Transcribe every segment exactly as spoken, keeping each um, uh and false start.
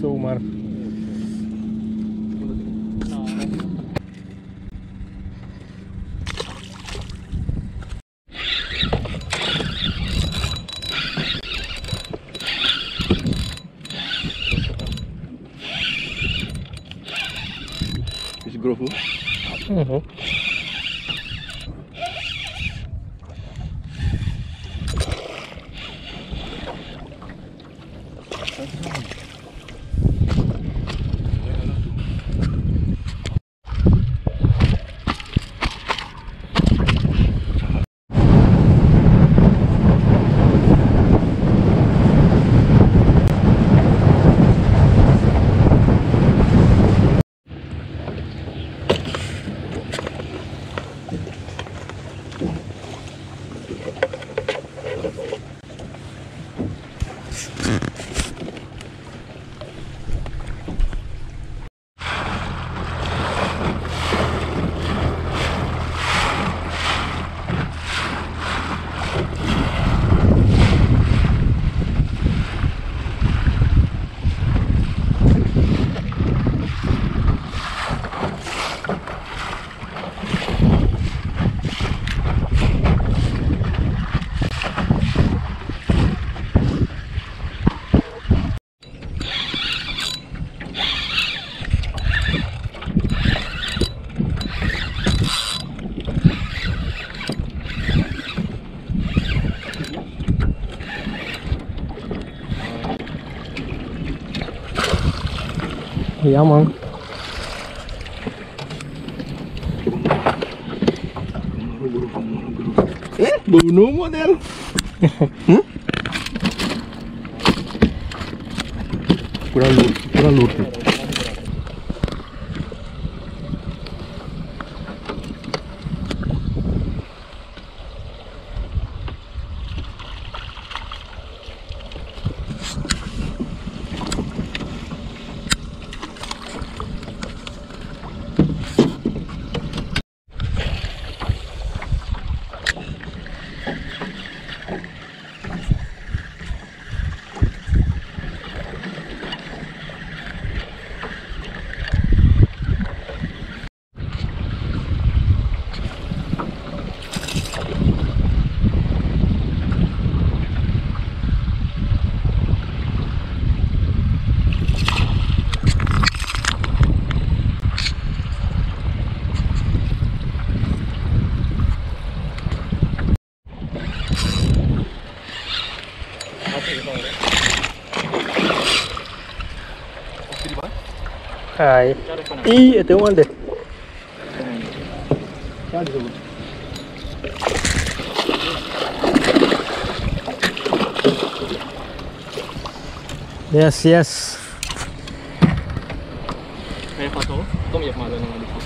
zomaar. Is grovo? Mhm. Ja man. Eh, bunuh model. Hmm? Kurang lur, kurang lur. Hai. Iya, itu mana deh? Yes, yes. Kayak foto, kamu ya malu nang di.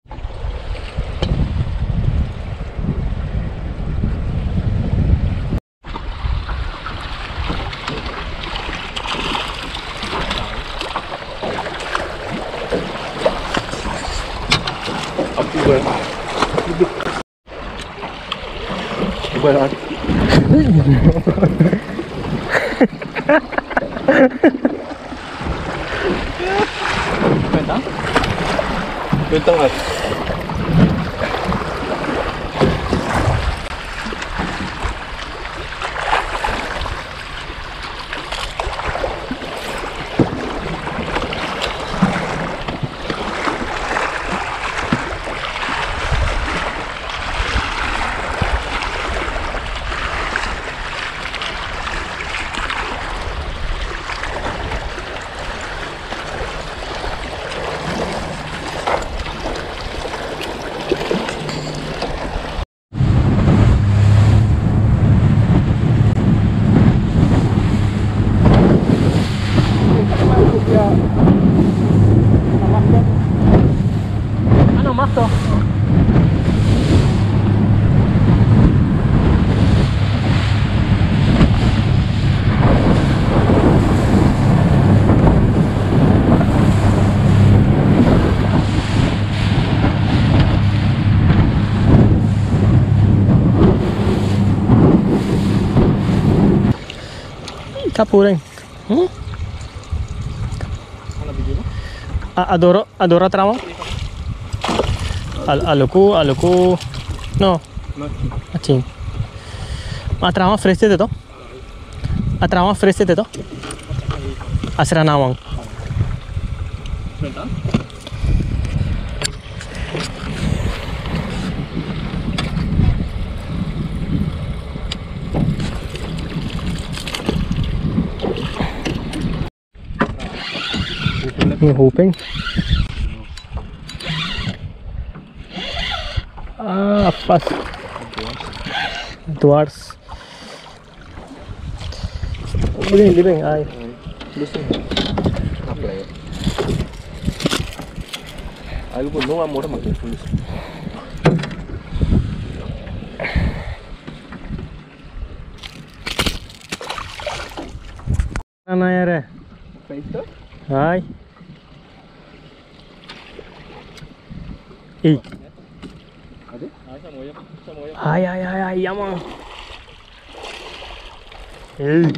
Coba Bentang? Bentang lah. Ano mas to? Capo, hein? Hum? Adoro, adoro tramo. Al aluku, aluku. No. Aching. A tramo fresh de to. A tramo fresh de to. Asra nawang. May hoping. Ah, pas. Dwarfs. Living, living. Ay. Listen. Apply. Algo no amor mag-influence. Ano nangyari? Paito? Ay. Eh. Ay, ay, ay, ay, yaman. Eh.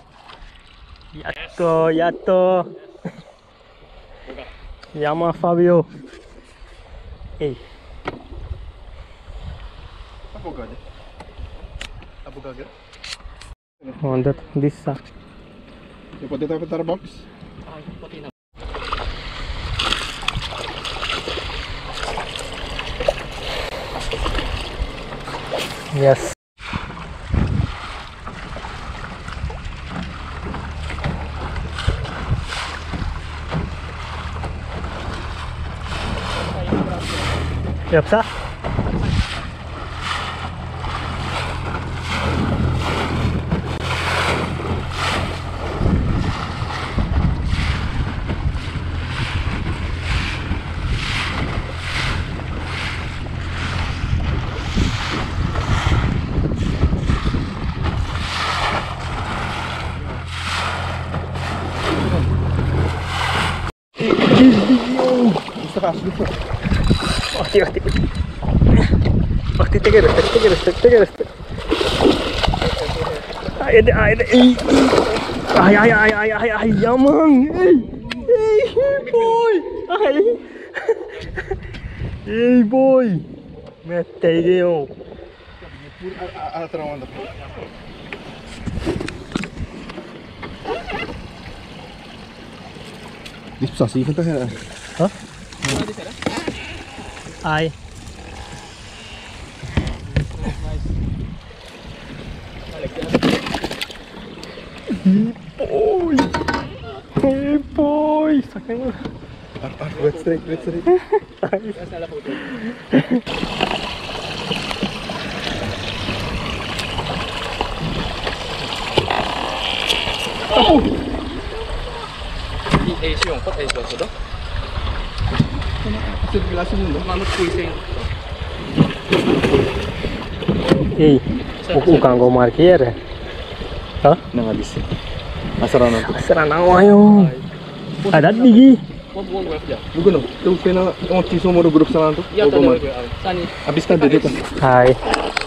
Yatto, yatto. Yaman, Fabio. Eh. Abogado. Abogado. On that, this side. You put it up in the box. Yes. Yep, sir. Gusto ka, gusto. Hostia, hostia. Hostia, te quiero, te quiero, te quiero. Ay, ay, ay, ay, ay, ay, ay, ay, ay, yaman. Hey, hey, boy. Ay. Hey, boy. Me tegueo. Atrás onda. Bisa sih kita ya. Hah? Ay. Hey, boy. Hey, boy. Saking. Ah, ah, wet straight, wet straight. Oh. Eh, siung pot eh suatu dah. Sirkulasi dulu. Manut kuising. Eh, bukan kau markir. Hah? Nang habis. Asarana. Asarana ayo. Ada tinggi. What wall web ya? Lugo no. Tu pena onti somo do grupo sana tu. Ya tahu gue. Sani. Habis kan dede kan. Hai.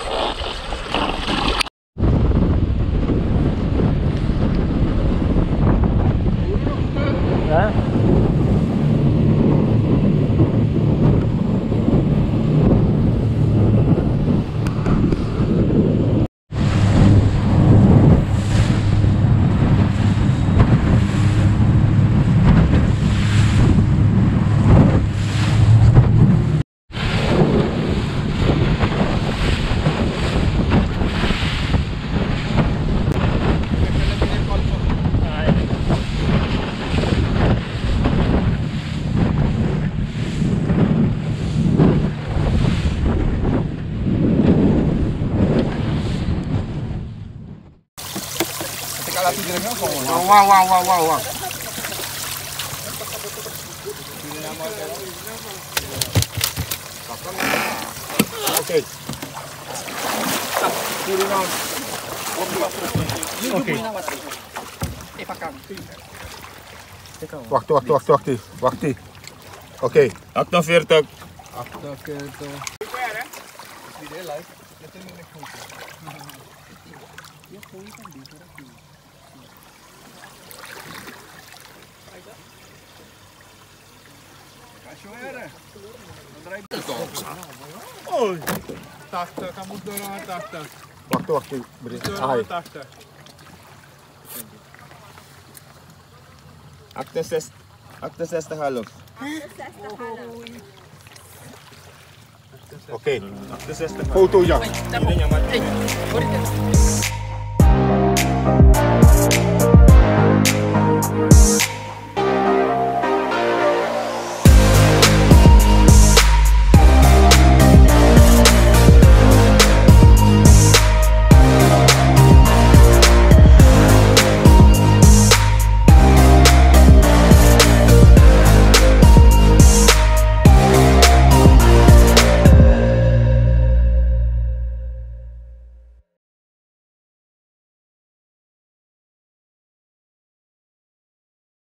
Ya. Wow, wow, wow, wow, wow. Okay. Okay. Waktu, waktu, waktu, waktu, waktu. Oké. achtenveertig. achtenveertig. Oi. Tahta, kamu dorong tahta. Waktu waktu beri. Ahai. Tahta. Akte ses, akte zesde half. Oké. Akte zesde half. Foto ja. Ini nyaman.